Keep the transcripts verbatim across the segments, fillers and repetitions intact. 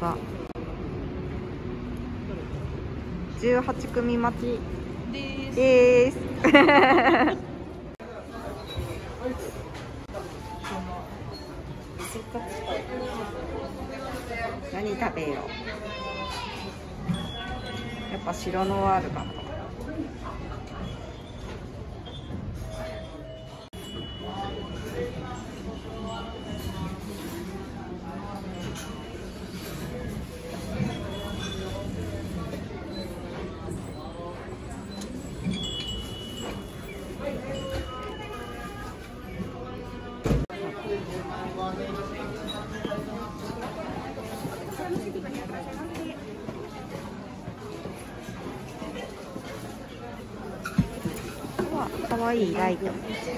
だ。じゅうはちくみ待ちです。何食べよう。やっぱ白ノワールかな。かわいいライト。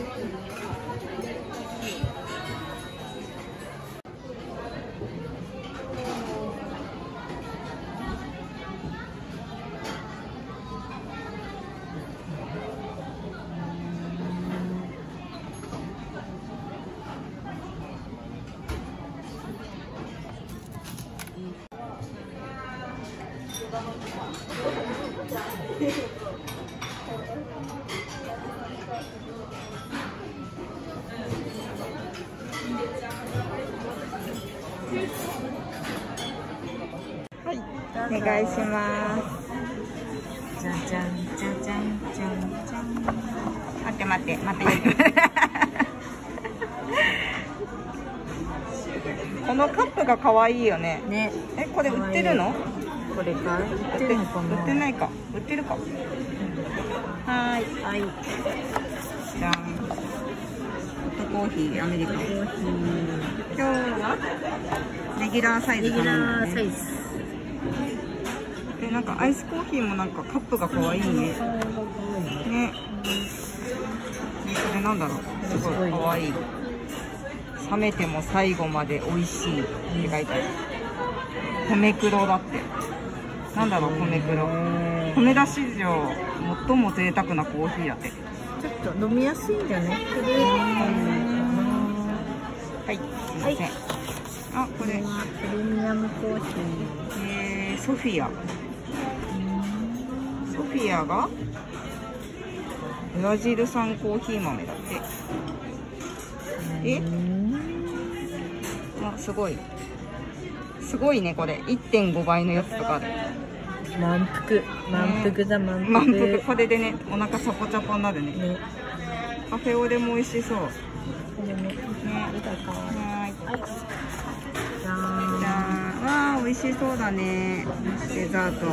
はい、お願いします。じゃじゃんじゃじゃんじゃんじゃん。待って待って待って。このカップが可愛いよね。ね。え、これ売ってるの？これか。売ってるのかな？売ってないか。売ってるか。はい。はい。じゃん。ホットコーヒーアメリカン。今日はレギュラーサイズ頼んだね。レギュラーサイズ。で、なんかアイスコーヒーもなんかカップが可愛いね。ね。これなんだろう。すごい可愛い。冷めても最後まで美味しいって書いてある。米黒だって。なんだろう、米黒。米田市場最も贅沢なコーヒーだって。ちょっと飲みやすいんじゃない？はい、すいません。はい、あ、これプレミアムコーヒー。えー、ソフィア。ソフィアがブラジル産コーヒー豆だって。え？あ、すごい。すごいね、これ。いってんごばいのやつとかある。満腹。満腹だ、満腹。満腹。これでね、お腹サポチャポになるね。ね、カフェオレも美味しそう。これもね、はい。じゃーん。じゃーん。わー、美味しそうだね。デザート。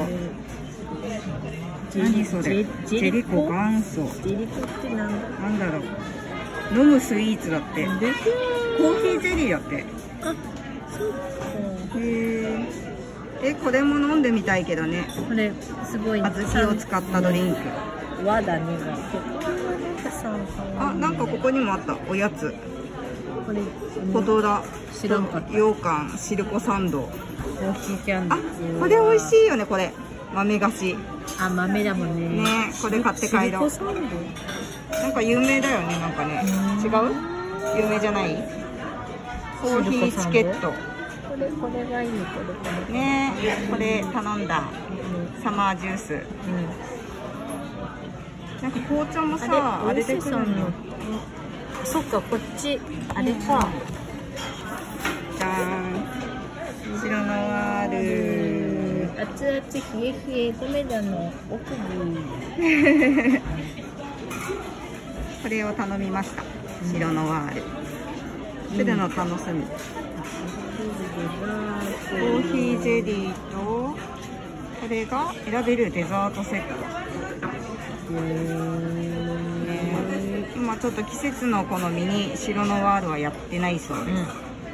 何それ？ジェリコ元祖。ジェリコってなんだろう。飲むスイーツだって。コーヒーゼリーだって。あ、そうか。へえ。え、これも飲んでみたいけどね。これすごい。小豆を使ったドリンク。和だね。あ、なんかここにもあった。おやつ。これ。ポトラ。知らんかった。羊羹、シルコサンド。コーヒーキャンディー。あ、これ美味しいよね、これ。豆菓子。あ、豆だもんね。ね、これ買って帰ろう。シルコサンド。なんか有名だよね、なんかね。違う？有名じゃない？コーヒーチケット。これ、これがいい、これ、これ。ねえ、これ頼んだ。サマージュース。なんか紅茶もさ、あれでくるの。そっか、こっち、あれか。じゃーん。白ノワール。熱々冷え冷え、米田の奥に。これを頼みました。白ノワール。来るの楽しみ。コーヒーゼリーと、これが選べるデザートセット。ね、今ちょっと季節の好みに白ノワールはやってないそうです。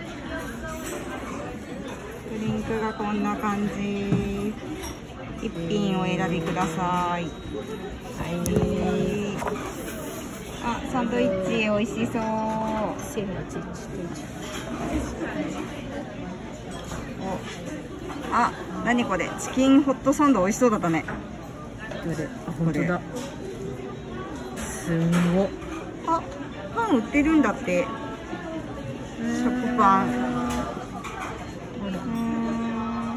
ドリンクがこんな感じ。一品お選びください。はい。あ、サンドイッチ美味しそう。あ、何これ、チキンホットサンド美味しそうだったね。どれ？あ、本当だ。すんご。あ、パン売ってるんだって。食パン。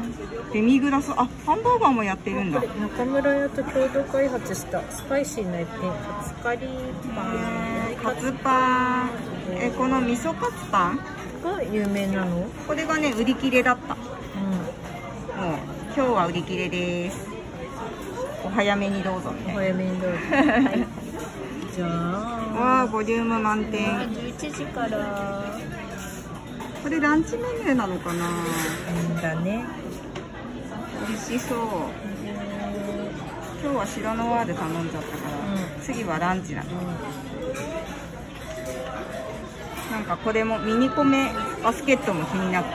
デミグラス、あ、ハンバーガーもやってるんだ。 中村屋と共同開発したスパイシーな一品、カツカリーパン。 カツパン。え、この味噌カツパンが有名なの？ これがね、売り切れだった。 うん。 もう今日は売り切れです。お早めにどうぞ。 お早めにどうぞ。はい。じゃあ。 わあ、ボリューム満点。 じゅういちじから。 これランチメニューなのかな。 うんだね。 美味しそう。今日はシロノワール頼んじゃったから、うん、次はランチだね。うん、なんかこれもミニコメバスケットも気になった。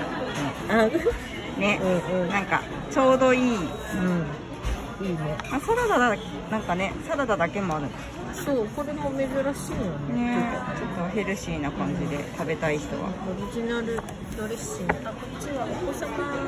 うん、ね、うんうん、なんかちょうどいい。うん、いいね。あ、サラダだ、なんかね、サラダだけもある。 そう、これも珍しいよね。 ね、ちょっとヘルシーな感じで食べたい人は。 オリジナルドレッシング。あ、こっちはお子様。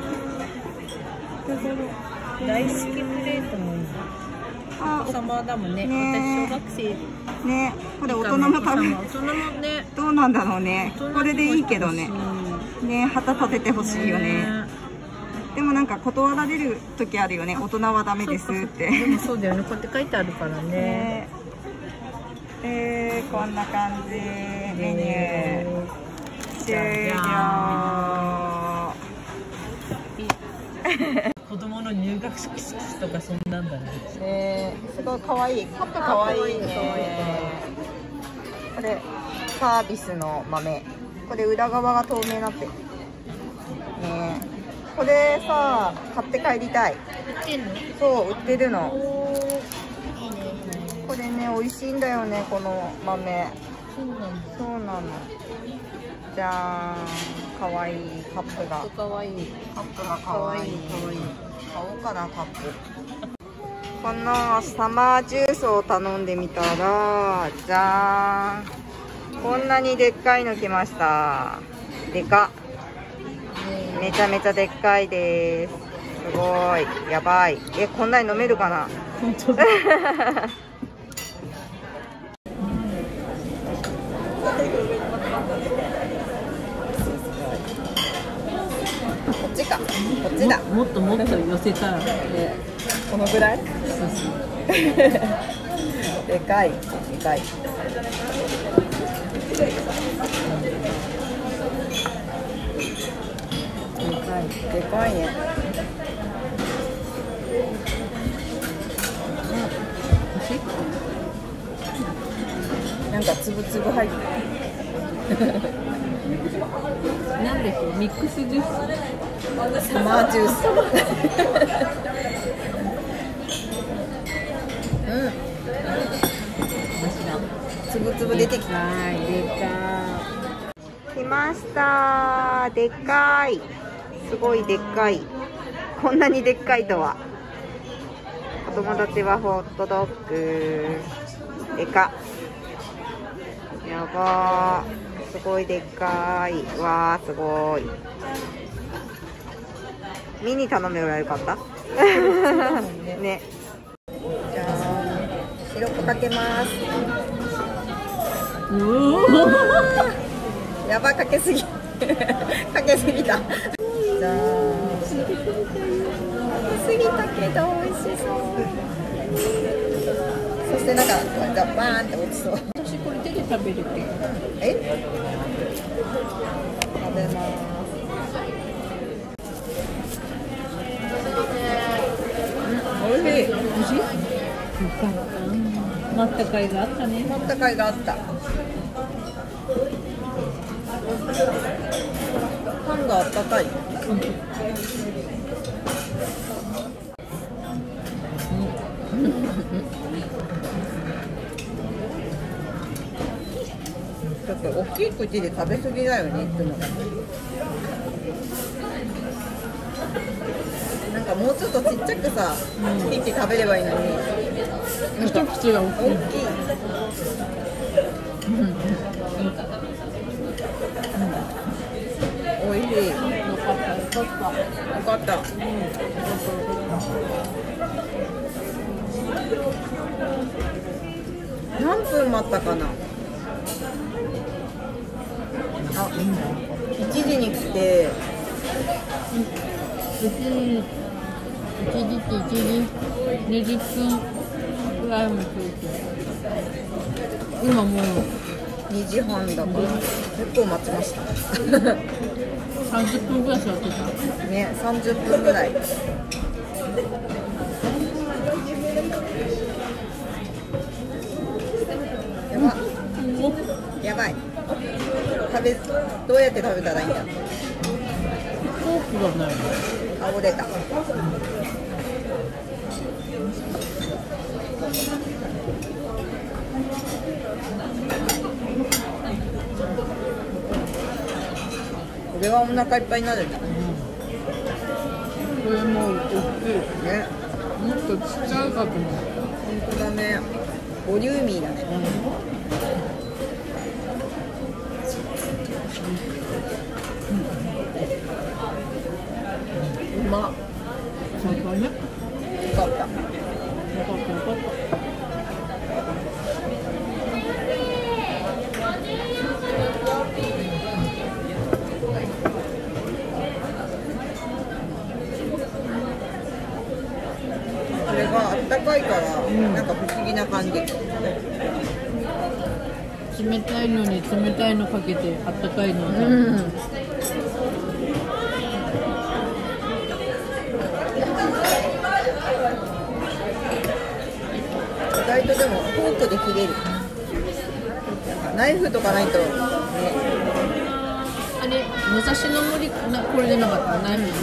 大好きプレートもいい。あ、お子様だもんね。私小学生。ね、これ大人も食べ。大人もね。どうなんだろうね。これでいいけどね。ね、旗立ててほしいよね。でもなんか断られる時あるよね。大人はダメですって。 でもそうだよね。こうやって書いてあるからね。 えー、こんな感じ。メニュー終了。 子供の入学式とかそんなんだね。 ね、すごい可愛い。カップ可愛いね。これサービスの豆。これ裏側が透明になってる。ね、これさ、買って帰りたい。売ってんの？そう、売ってるの。これね、美味しいんだよね、この豆。そうなの。じゃーん、かわいいカップが。かわいい。カップがかわいい。かわいい。買おうかな、カップ。このサマージュースを頼んでみたら、じゃーん。こんなにでっかいの来ました。でかっ。めちゃめちゃでっかいです。すごい。やばい。え、こんなに飲めるかな？本当だ。こっちか。こっちだ。 もっともっと寄せたら、ね、 このぐらい？そうそう。でかい。でかい。でかい。でかいね。なんかつぶつぶ入ってる。 なんでこうミックスジュース？ サマージュース。うん。つぶつぶ出てきた。 はい、でかい。来ました。でっかい。すごいでっかい。こんなにでっかいとは。お友達はホットドッグ。でか。やばー。すごいでっかい。わー、すごい。ミニ頼めばよかった。ね。じゃあ、シロップかけます。やば、かけすぎ。かけすぎた。じゃあ、かけすぎたけど、美味しそう。そして、なんか、バーンって落ちそう。 私これ手で食べるって。 え？食べます。おいしい。 美味しい？よかった。待った甲斐があったね。 待った甲斐があった。パンがあったかい。うん。ちょっと大きい口で食べ過ぎだよね、いつも。なんかもうちょっとちっちゃくさ、うん、一気食べればいいのに。 一口が大きい。 大きい。うん。おいしい。よかった。よかった。よかった。うん。何分待ったかな。あ、いちじに来て、 別にいちじっていちじにじゅっぷんぐらいもついて、今もうにじはんだから結構待ちましたさんじゅっぷんぐらい座ってたね、さんじゅっぷんぐらい。やばやばい。食べ、どうやって食べたらいいんだ。フォークがない。 あ、折れた。これはお腹いっぱいになるんだ。うん、 これもう大きいね。 もっとちっちゃいかと思う。本当だね。ボリューミーだね。うん、うまっ。 最高ね。よかった。よかったよかった。これがあったかいから、うん、なんか不思議な感じ。 冷たいのに冷たいのかけてあったかいのを食べる。うん、 意外とでもフォークで切れる。ナイフとかないと、ね、 あれ武蔵野森な、これでなかったナイフ。うんうん、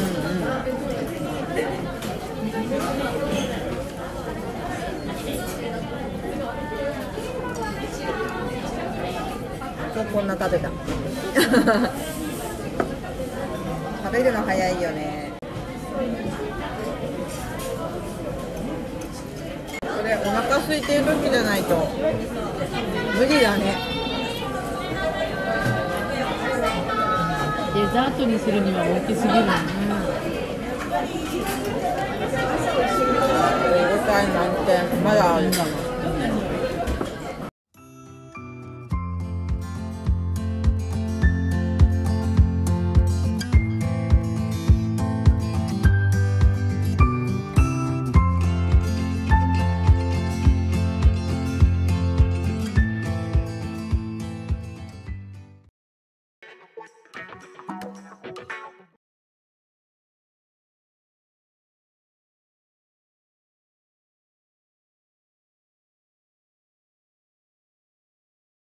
こんな食べた食べるの早いよね。これお腹空いてる時じゃないと無理だね。 デザートにするには大きすぎるね。 手応え満点。まだあるかな。